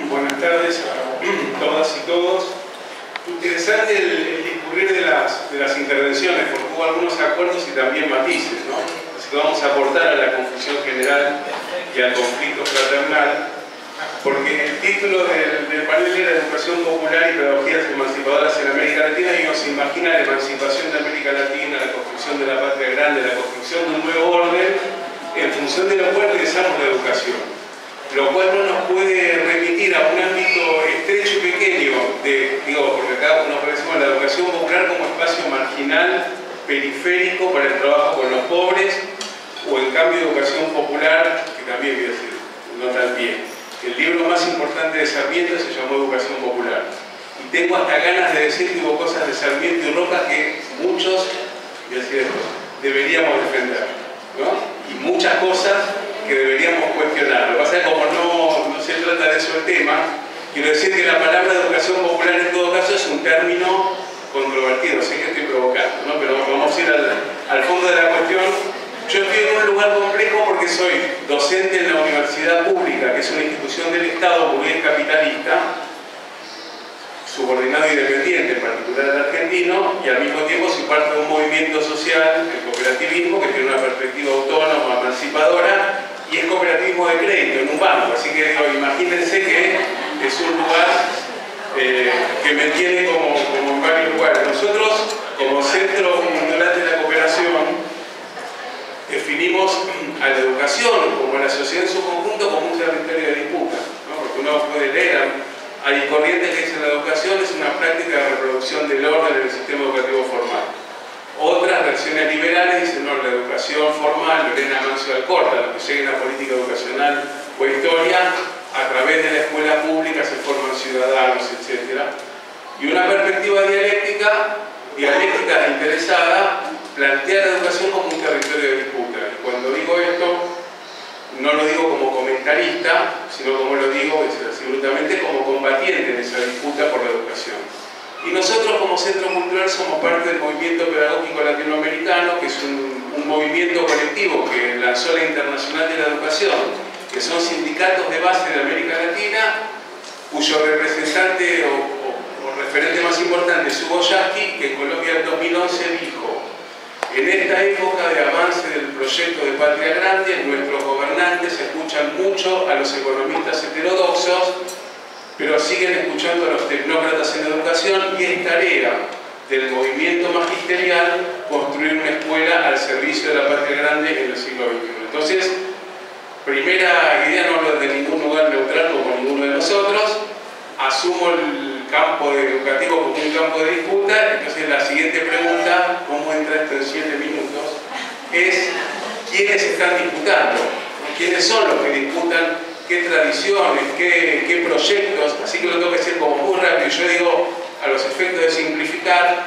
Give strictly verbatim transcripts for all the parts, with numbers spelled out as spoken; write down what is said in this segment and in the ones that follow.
Buenas tardes a todas y todos. Interesante el, el discurrir de las, de las intervenciones, porque hubo algunos acuerdos y también matices, ¿no? Así que vamos a aportar a la confusión general y al conflicto fraternal, porque el título del, del panel era Educación Popular y Pedagogías Emancipadoras en América Latina, y uno se imagina la emancipación de América Latina, la construcción de la patria grande, la construcción de un nuevo orden, en función de lo cual utilizamos la educación. Lo cual no nos puede remitir a un ámbito estrecho y pequeño, de, digo, porque acá nos parecemos la educación popular como espacio marginal, periférico para el trabajo con los pobres, o en cambio educación popular, que también voy a decir, no tan bien. El libro más importante de Sarmiento se llamó Educación Popular. Y tengo hasta ganas de decir que hubo cosas de Sarmiento y Roca que muchos, voy a decir esto, deberíamos defender, ¿no? Y muchas cosas que deberíamos cuestionar. Lo que pasa es que como no, no se trata de eso el tema, quiero decir que la palabra educación popular en todo caso es un término controvertido, sé que estoy provocando, ¿no? Pero vamos a ir al, al fondo de la cuestión. Yo estoy en un lugar complejo porque soy docente en la universidad pública, que es una institución del Estado burgués capitalista, subordinado e independiente, en particular el argentino, y al mismo tiempo soy parte de un movimiento social, el cooperativismo, que tiene una perspectiva autónoma, emancipadora, y es cooperativismo de crédito en un banco. Así que digo, imagínense que es un lugar eh, que me tiene como, como en varios lugares. Nosotros, como Centro Cultural de la Cooperación, definimos a la educación, como a la sociedad en su conjunto, como un territorio de disputa, ¿no? Porque uno puede leer, hay corrientes que dicen que la educación es una práctica de reproducción del orden en el sistema educativo formal. Otras versiones liberales dicen, no, la educación formal, Lorena Mancio Alcorta, lo que llega en la política educacional o historia, a través de la escuela pública se forman ciudadanos, etcétera. Y una perspectiva dialéctica, dialéctica interesada, plantea la educación como un territorio de disputa. Y cuando digo esto, no lo digo como comentarista, sino como lo digo absolutamente como combatiente en esa disputa por la educación. Y nosotros como Centro Cultural somos parte del movimiento pedagógico latinoamericano, que es un, un movimiento colectivo que lanzó la Internacional de la Educación, que son sindicatos de base de América Latina, cuyo representante o, o, o referente más importante es Hugo Yasky, que en Colombia en dos mil once dijo: en esta época de avance del proyecto de Patria Grande, nuestros gobernantes escuchan mucho a los economistas heterodoxos, pero siguen escuchando a los tecnócratas en educación, y es tarea del movimiento magisterial construir una escuela al servicio de la Patria Grande en el siglo veintiuno. Entonces, primera idea, no hablo de ningún lugar neutral como ninguno de nosotros, asumo el campo educativo como un campo de disputa. Entonces la siguiente pregunta, ¿cómo entra esto en siete minutos? Es ¿quiénes están disputando? ¿Quiénes son los que disputan qué tradiciones, qué, qué proyectos? Así que lo tengo que decir como muy rápido. Yo digo, a los efectos de simplificar,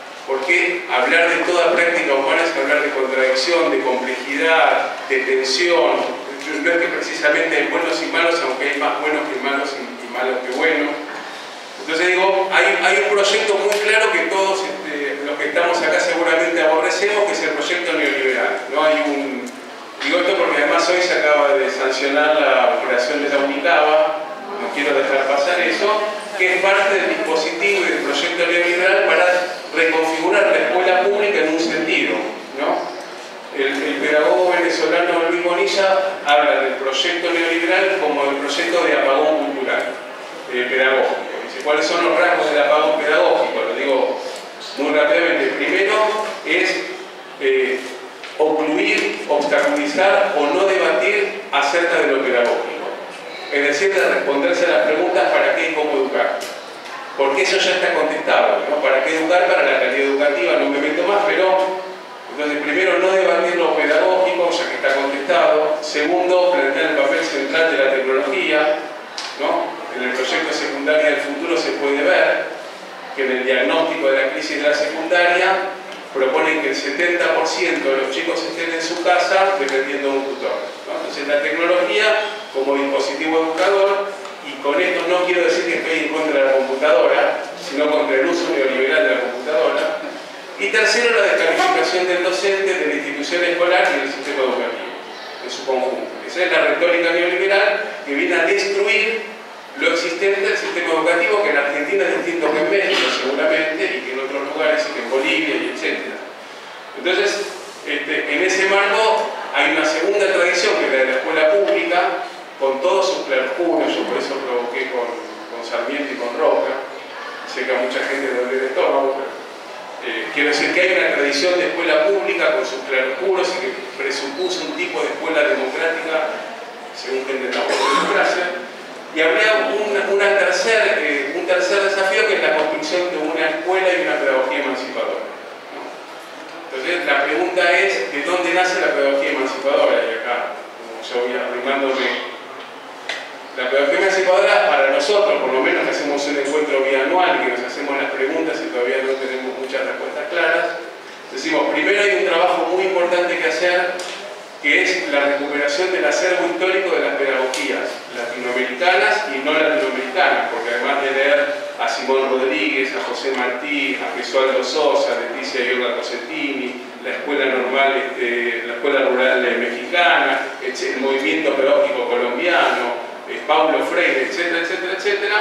porque hablar de toda práctica humana es hablar de contradicción, de complejidad, de tensión. No es que precisamente hay buenos y malos, aunque hay más buenos que malos y, y malos que buenos. Entonces digo, hay, hay un proyecto muy claro que todos este, los que estamos acá seguramente aborrecemos, que es el proyecto neoliberal, ¿no? Hay un, digo esto porque además hoy se acaba de sancionar la operación de la Unicaba, no quiero dejar pasar eso, que es parte del dispositivo y del proyecto neoliberal para reconfigurar la escuela pública en un sentido, ¿no? El, el pedagogo venezolano Luis Bonilla habla del proyecto neoliberal como el proyecto de apagón cultural, eh, pedagógico. Dice, ¿cuáles son los rasgos del apagón pedagógico? Lo digo muy rápidamente. Primero es eh, ocluir, obstaculizar o no debatir acerca de lo pedagógico. Es decir, de responderse a las preguntas ¿para qué y cómo educar? Porque eso ya está contestado, ¿no? ¿Para qué educar? Para la calidad educativa, no me meto más, pero... Entonces, primero, no debatir lo pedagógico, ya que está contestado. Segundo, plantear el papel central de la tecnología, ¿no? En el proyecto de secundaria del futuro se puede ver que en el diagnóstico de la crisis de la secundaria proponen que el setenta por ciento de los chicos estén en su casa dependiendo de un tutor, ¿no? Entonces, la tecnología como dispositivo educador, y con esto no quiero decir que estoy en contra de la computadora, sino contra el uso neoliberal de la computadora. Y tercero, la descalificación del docente, de la institución escolar y del sistema educativo en su conjunto. Esa es la retórica neoliberal que viene a destruir lo existente del sistema educativo, que en Argentina es distinto que en México seguramente, y que en otros lugares, y que en Bolivia, y etcétera. Entonces, este, en ese marco hay una segunda tradición, que es la de la escuela pública, con todos sus claroscuros. Yo por eso provoqué con, con Sarmiento y con Roca. Sé que a mucha gente le duele el estómago, pero eh, quiero decir que hay una tradición de escuela pública con sus claroscuros y que presupuso un tipo de escuela democrática, según que entendamos la democracia. Y habría una, una tercer, eh, un tercer desafío, que es la construcción de una escuela y una pedagogía emancipadora, ¿no? Entonces, la pregunta es, ¿de dónde nace la pedagogía emancipadora? Y acá, como yo voy arrimándome, la pedagogía emancipadora, para nosotros, por lo menos que hacemos un encuentro bianual y que nos hacemos las preguntas y todavía no tenemos muchas respuestas claras, decimos, primero hay un trabajo muy importante que hacer, que es la recuperación del acervo histórico de las pedagogías latinoamericanas y no latinoamericanas, porque además de leer a Simón Rodríguez, a José Martí, a Gesualdo Sosa, a Leticia y Olga Cosentini, la escuela normal, este, la escuela rural mexicana, el movimiento pedagógico colombiano, eh, Paulo Freire, etcétera, etcétera, etcétera,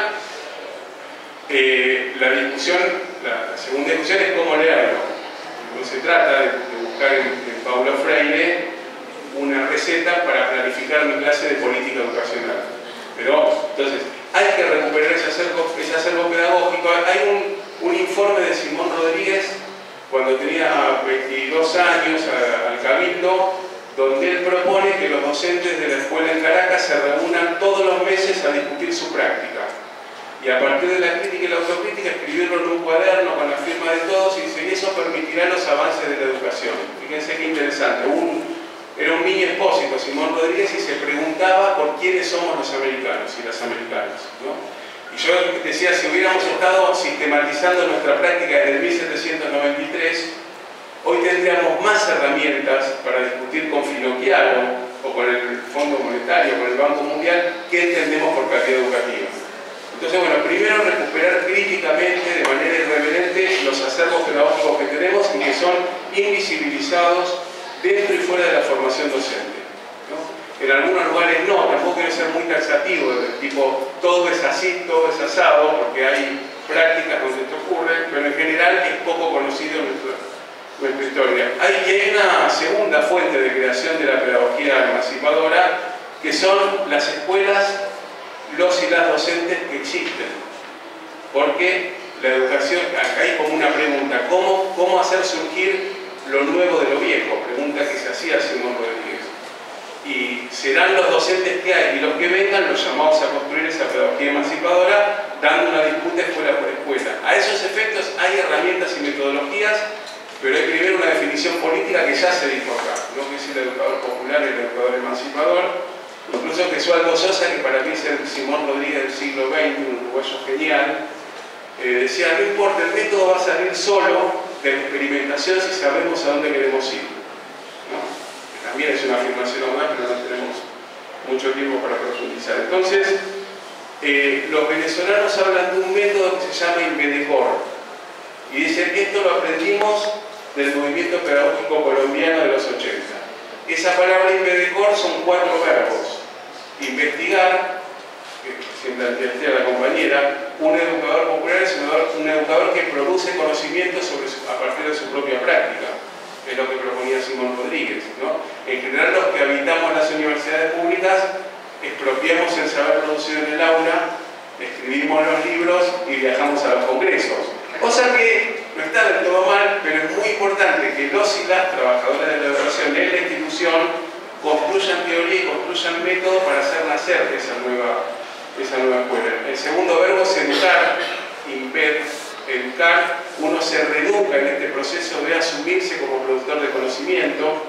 eh, la discusión, la, la segunda discusión es cómo leerlo. No se trata de, de buscar en, en Paulo Freire una receta para planificar mi clase de política educacional. Pero, entonces, hay que recuperar ese acervo, ese acervo pedagógico. Hay un, un informe de Simón Rodríguez, cuando tenía veintidós años, a, al Cabildo, donde él propone que los docentes de la escuela en Caracas se reúnan todos los meses a discutir su práctica. Y a partir de la crítica y la autocrítica, escribirlo en un cuaderno con la firma de todos, y dice, y eso permitirá los avances de la educación. Fíjense qué interesante. Un, Era un mini expósito, Simón Rodríguez, y se preguntaba por quiénes somos los americanos y las americanas, ¿no? Y yo decía, si hubiéramos estado sistematizando nuestra práctica desde mil setecientos noventa y tres, hoy tendríamos más herramientas para discutir con Finocchiaro o con el Fondo Monetario, con el Banco Mundial, qué entendemos por calidad educativa. Entonces, bueno, primero recuperar críticamente, de manera irreverente, los acervos pedagógicos que tenemos y que son invisibilizados dentro y fuera de la formación docente, ¿no? En algunos lugares no, tampoco quiero ser muy taxativo, del tipo todo es así, todo es asado, porque hay prácticas donde esto ocurre, pero en general es poco conocido en nuestra, nuestra historia. Hay, hay una segunda fuente de creación de la pedagogía emancipadora, que son las escuelas, los y las docentes que existen, porque la educación, acá hay como una pregunta, ¿cómo, cómo hacer surgir lo nuevo de lo viejo? Pregunta que se hacía Simón Rodríguez. Y serán los docentes que hay y los que vengan los llamados a construir esa pedagogía emancipadora, dando una disputa escuela por escuela. A esos efectos hay herramientas y metodologías, pero hay primero una definición política que ya se dijo acá, ¿no? Que es el educador popular y el educador emancipador. Incluso Gesualdo Sosa, que para mí es el Simón Rodríguez del siglo veinte, un uruguayo genial, eh, decía, no importa, el método va a salir solo de la experimentación si sabemos a dónde queremos ir, ¿no? También es una afirmación más, pero no tenemos mucho tiempo para profundizar. Entonces, eh, los venezolanos hablan de un método que se llama Invedecor, y dicen que esto lo aprendimos del movimiento pedagógico colombiano de los ochenta. Esa palabra Invedecor son cuatro verbos: investigar, que siempre anteaste a la compañera, un educador popular es un educador, un educador que produce conocimiento sobre su, a partir de su propia práctica, es lo que proponía Simón Rodríguez, ¿no? En general, los que habitamos las universidades públicas expropiamos el saber producido en el aula, escribimos los libros y viajamos a los congresos. Cosa que no está del todo mal, pero es muy importante que los y las trabajadoras de la educación en la institución construyan teoría y construyan método para hacer nacer esa nueva, esa nueva escuela. El segundo verbo es educar, inver, educar. Uno se reeduca en este proceso de asumirse como productor de conocimiento.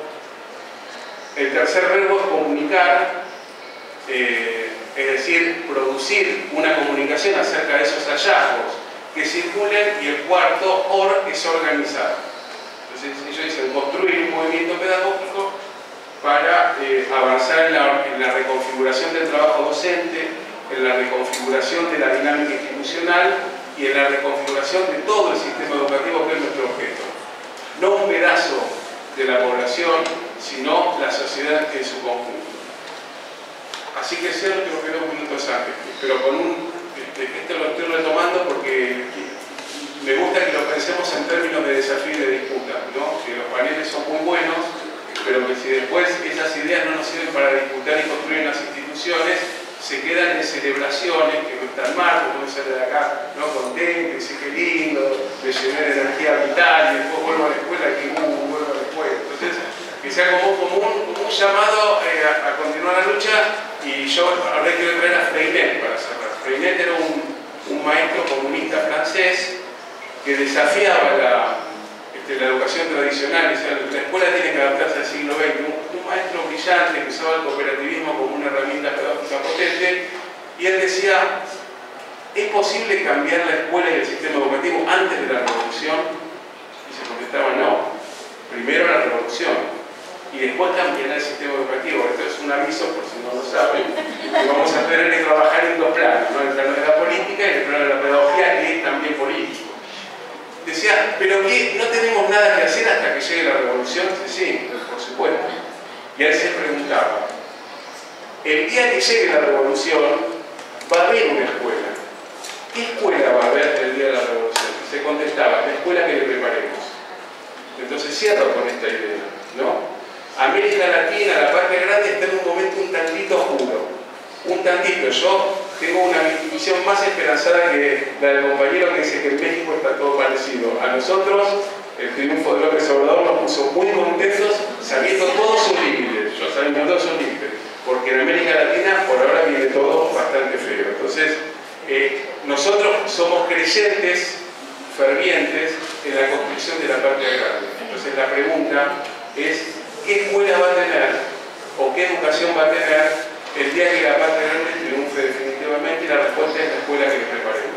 El tercer verbo es comunicar, eh, es decir, producir una comunicación acerca de esos hallazgos que circulen, y el cuarto, or, es organizar. Entonces ellos dicen construir un movimiento pedagógico para eh, avanzar en la, en la reconfiguración del trabajo docente, en la reconfiguración de la dinámica institucional y en la reconfiguración de todo el sistema educativo, que es nuestro objeto. No un pedazo de la población, sino la sociedad en su conjunto. Así que cierro, creo que dos minutos antes, pero con un... Esto lo estoy retomando porque me gusta que lo pensemos en términos de desafío y de disputa, ¿no? Que los paneles son muy buenos, pero que si después esas ideas no nos sirven para disputar y construir unas instituciones, se quedan en celebraciones que no están mal, porque uno sale de acá, ¿no? Contento, dice qué lindo, me llené de energía vital y después vuelvo a la escuela y que uh, vuelvo a la escuela. Entonces, que sea como, como, un, como un llamado eh, a, a continuar la lucha. Y yo ahora quiero traer a Freinet para cerrar. Freinet era un, un maestro comunista francés que desafiaba la, este, la educación tradicional. O sea, la escuela tiene que adaptarse al siglo veinte. Un, un maestro brillante que usaba el cooperativismo como una herramienta pedagógica potente. Y él decía, ¿es posible cambiar la escuela y el sistema educativo antes de la revolución? Y se contestaba, no. Primero la revolución. Y después cambiará el sistema educativo. Esto es un aviso, por si no lo saben, que vamos a tener que trabajar en dos planos, ¿no? El plano de la política y el plano de la pedagogía, que es también político. Decía, ¿pero qué? ¿No tenemos nada que hacer hasta que llegue la revolución? Sí, por supuesto. Y él se preguntaba, el día que llegue la revolución, va a haber una escuela. ¿Qué escuela va a haber el día de la revolución? Y se contestaba, la escuela que le preparemos. Entonces cierro con esta idea, ¿no? América Latina, la parte grande, está en un momento un tantito oscuro. Un tantito. Yo tengo una visión más esperanzada que la del compañero que dice que en México está todo parecido. A nosotros, el triunfo de López Obrador nos puso muy contentos, sabiendo todos sus límites. Yo sabiendo todos sus límites. Porque en América Latina, por ahora, viene todo bastante feo. Entonces, eh, nosotros somos creyentes, fervientes, en la construcción de la patria grande. Entonces, la pregunta es, ¿qué escuela va a tener o qué educación va a tener el día que la patria grande triunfe definitivamente? Y la respuesta es la escuela que le preparemos.